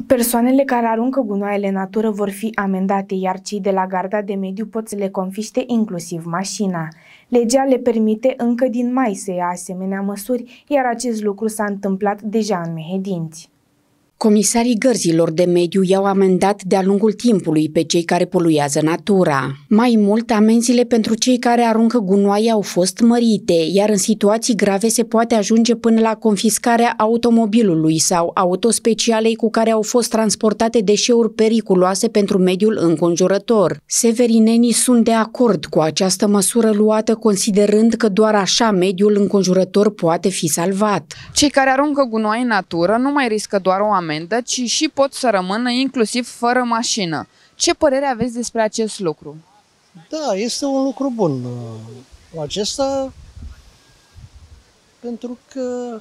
Persoanele care aruncă gunoaiele în natură vor fi amendate, iar cei de la Garda de Mediu pot să le confiște inclusiv mașina. Legea le permite încă din mai să ia asemenea măsuri, iar acest lucru s-a întâmplat deja în Mehedinți. Comisarii gărzilor de mediu i-au amendat de-a lungul timpului pe cei care poluează natura. Mai mult, amenziile pentru cei care aruncă gunoaie au fost mărite, iar în situații grave se poate ajunge până la confiscarea automobilului sau autospecialei cu care au fost transportate deșeuri periculoase pentru mediul înconjurător. Severinenii sunt de acord cu această măsură luată, considerând că doar așa mediul înconjurător poate fi salvat. Cei care aruncă gunoaie în natură nu mai riscă doar o amendă, ci și pot să rămână inclusiv fără mașină. Ce părere aveți despre acest lucru? Da, este un lucru bun acesta, pentru că,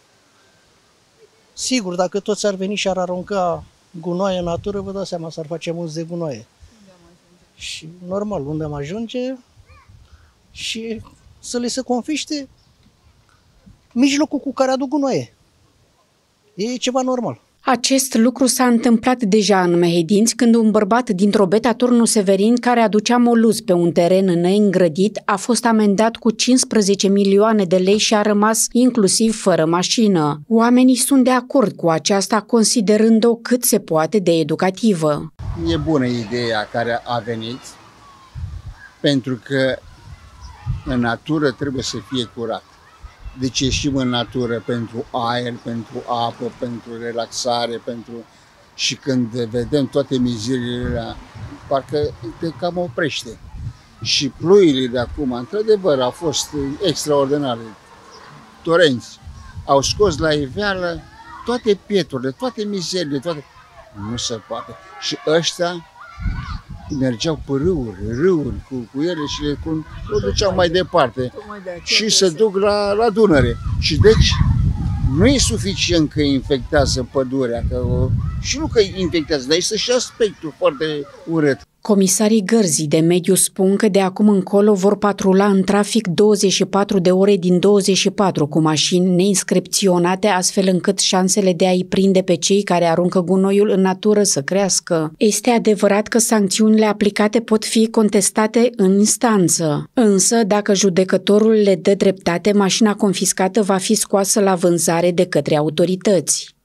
sigur, dacă toți ar veni și ar arunca gunoaie în natură, vă dați seama, s-ar face mulți de gunoaie. Și normal, unde am ajunge și să le se confiște mijlocul cu care aduc gunoaie. E ceva normal. Acest lucru s-a întâmplat deja în Mehedinți, când un bărbat dintr-o beta Turnul Severin, care aducea moluz pe un teren neîngrădit, a fost amendat cu 15 milioane de lei și a rămas inclusiv fără mașină. Oamenii sunt de acord cu aceasta, considerând-o cât se poate de educativă. E bună ideea care a venit, pentru că în natură trebuie să fie curat. Deci ieșim în natură pentru aer, pentru apă, pentru relaxare, și când vedem toate mizeriile alea, parcă te cam oprește. Și ploile de acum, într-adevăr, au fost extraordinare. Torenți au scos la iveală toate pieturile, toate mizeriile, toate... Nu se poate. Și ăștia mergeau pe râuri cu ele și le duceau mai departe și se duc la Dunăre. Și deci nu e suficient că infectează pădurea, și nu că infectează, dar este și aspectul foarte urât. Comisarii gărzii de mediu spun că de acum încolo vor patrula în trafic 24 de ore din 24 cu mașini neinscripționate, astfel încât șansele de a-i prinde pe cei care aruncă gunoiul în natură să crească. Este adevărat că sancțiunile aplicate pot fi contestate în instanță. Însă, dacă judecătorul le dă dreptate, mașina confiscată va fi scoasă la vânzare de către autorități.